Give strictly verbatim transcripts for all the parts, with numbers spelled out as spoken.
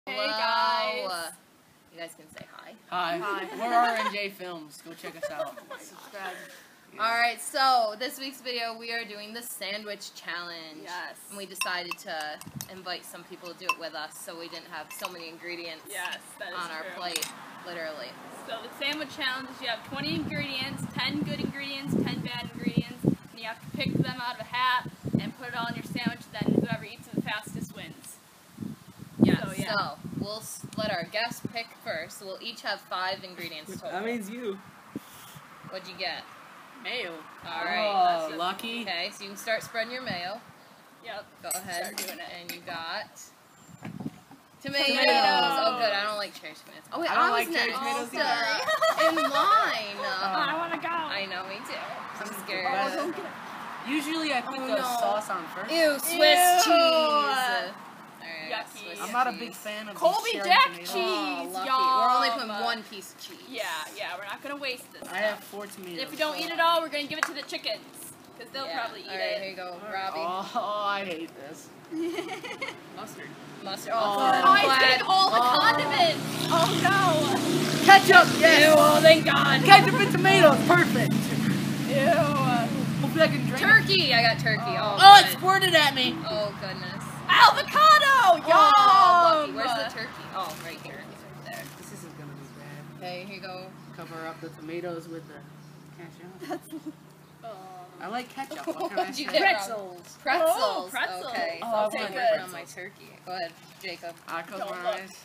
Hey Hello. guys. You guys can say hi. Hi. Hi. We're R N J Films. Go check us out. Subscribe. Yeah. Alright, so this week's video we are doing the sandwich challenge. Yes. And we decided to invite some people to do it with us so we didn't have so many ingredients Yes, that is on our true. plate. Literally. So the sandwich challenge is you have twenty ingredients, ten good ingredients, ten bad ingredients, and you have to pick them out of a hat and put it all in your sandwich, then whoever eats it the fastest wins. Yeah, So, yeah. so we'll s- let our guests pick first. So we'll each have five ingredients total. That means you. What'd you get? Mayo. Alright. Oh, lucky. Okay, so you can start spreading your mayo. Yep. Go ahead. Start doing it. And you got tomatoes. Tomatoes. Oh, good. I don't like cherry tomatoes. Oh, wait, I don't was like cherry next. tomatoes Oh, either. in line. I want to go. I know, me too. I'm This is scared. the best. don't get it. Usually I put Oh, the no. sauce on first. Ew, Swiss Ew. cheese. Alright, Yucky. Swiss I'm not a cheese. big fan of Colby these cherry Jack tomatoes. Oh, cheese. lucky. Yum. We're only putting one piece of cheese. Yeah, yeah, we're not going to waste this I have stuff. four tomatoes. If we don't eat it all, we're going to give it to the chickens. Because they'll Yeah. probably eat Alright, it. here you go, Robbie. Oh, oh, I hate this. Mustard. Mustard. Oh, Oh, Oh, I'm he's glad. getting all the Oh. condiments. Oh, no. Ketchup, yes. Ew, oh, thank God. Ketchup and tomatoes, perfect. Ew. Hopefully I can drink. Turkey. I got turkey. Oh, Oh, it good. squirted at me. Oh, goodness. Avocado! Yum! Oh, lucky. Where's the turkey? Oh, right here. He's right there. This isn't gonna be bad. Okay, here you go. Cover up the tomatoes with the ketchup. Oh. I like ketchup. What can I What'd you say? get, Rob? Pretzels. Pretzels. Oh, pretzels. Okay. Oh, so I'll I put like it pretzels. on my turkey. Go ahead, Jacob. I close Don't my look. eyes.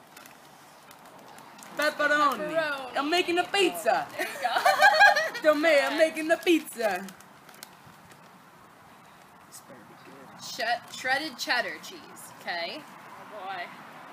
Pepperoni. Pepperoni. I'm making the pizza. There you go. Tomato. I'm making the pizza. This better be good. Sh- shredded cheddar cheese. Okay. Oh boy.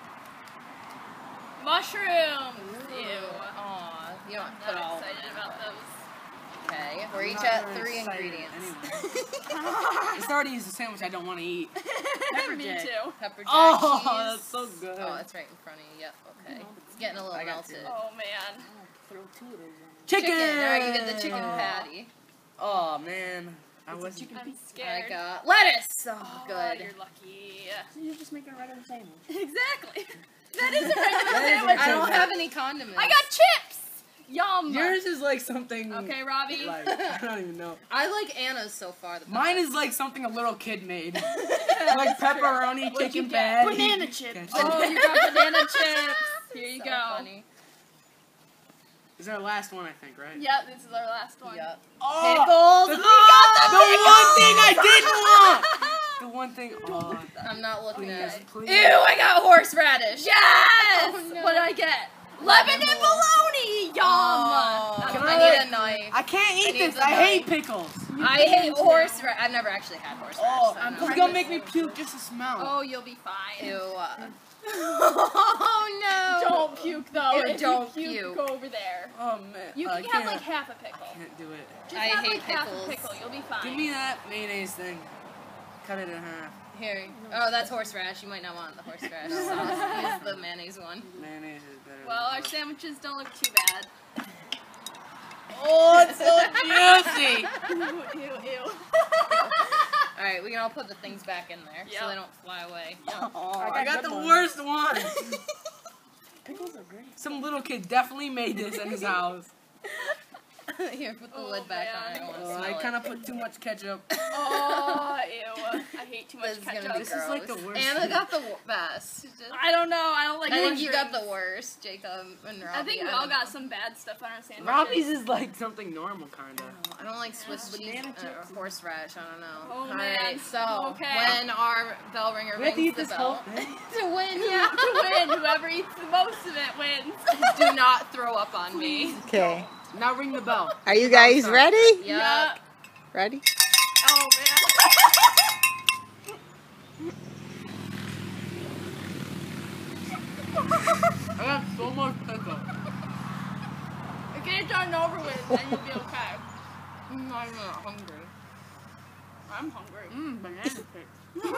Mushrooms. Ew. Aw, you don't I'm put not all of excited them. about those. Okay, we're I'm each not at very three excited ingredients. anyway. This already is a sandwich I don't want to eat. Pepper Me jack. too. Pepper jack Oh, cheese. that's so good. Oh, it's right in front of you. Yep. Okay. It's getting a little I got melted. two. Oh man. Throw two of those Chicken. Chicken. All right, you get the chicken Oh. patty. Oh man, I was. I'm I scared. got lettuce. Oh, Oh, good. You're lucky. You're just making a regular sandwich. Exactly. That is a regular That is a sandwich. I don't sandwich. have any condiments. I got chips. Yum. Yours is like something. Okay, Robbie. Like I don't even know. I like Anna's so far. The Mine best. is like something a little kid made. Like pepperoni, What'd you chicken get? patty. Banana chips. Ketchup. Oh, you got banana chips. Here you So go. funny. This is our last one, I think, right? Yep, this is our last one. Yep. Oh, Pickles. the, Oh, the one thing I didn't want. The one thing. I'm not looking at it. Please, Ew, please. I got horseradish. Yes! Oh, no. What did I get? Lemon and bologna! Yum! Oh, That's Can I I need like- a knife. I can't I eat need this. the I hate knife. pickles. I hate horseradish. I've never actually had horseradish. Oh, so I it's don't gonna know. make me puke just to smell. Oh, you'll be fine. Ew. Oh no. Don't puke though. Ew, if don't you puke, puke. go over there. Oh man. You I can have can't- like half a pickle. I can't do it. Just I have hate like half a pickles. pickle. You'll be fine. Give me that mayonnaise thing. Cut it in half. Here. Oh, that's horseradish. You might not want the horseradish sauce. Use the mayonnaise one. Mayonnaise is better. Well, than our sandwiches don't look too bad. Oh, it's so juicy. Ew, ew, ew. All right, we can all put the things back in there so Yep. they don't fly away. Oh, I I got got good the ones. worst one. Pickles are great. Some little kid definitely made this in his house. Here, put the Oh, lid back on. I man. don't want to Uh, smell I it. kind of put too much ketchup. Oh, ew. I hate too much This is gonna ketchup. be This is like the gross. worst Anna thing. got the wo- best. Just- I don't know. I don't like I think you got mushrooms. the worst, Jacob and Robbie. I think we I all don't got know. some bad stuff on our sandwiches. Robbie's is like something normal, kind of. I don't like Swiss cheese banana uh, chips. or horseradish. I don't know. Oh, All man. right, so Okay. when our bell ringer We have to rings eat the this whole bell thing. to win, yeah, To win, whoever eats the most of it wins. do not throw up on me. Okay. Now ring the bell. Are you guys Stop. ready? Yup. Ready? Oh man. I got so much pickle. Get it done and over with, then you'll be okay. Mm, I'm not hungry. I'm hungry. Mmm, banana chips.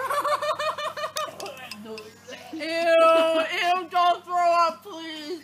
Ew, ew, don't throw up, please.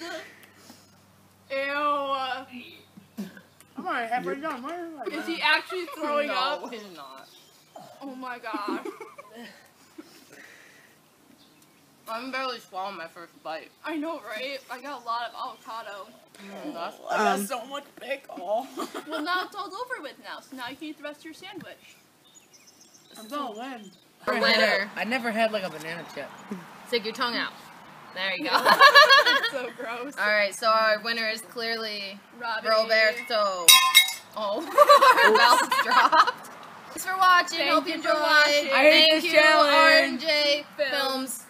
Ew. I'm already halfway done. Why is it like Is he actually throwing no, up? he's not. Oh my gosh. I'm barely swallowing my first bite. I know, right? I got a lot of avocado. Mm, that's I got Um, so much pickle. Well, now it's all over with now, so now you can eat the rest of your sandwich. I'm gonna win. The winner. I never had like a banana chip. Stick your tongue out. There you go. That's so gross. All right, so our winner is clearly Robbie. Roberto. Oh, our bells dropped. Thanks for watching. Thank Hope you you for enjoyed. watching. I hate Thank this you, challenge. R and J Films. Films.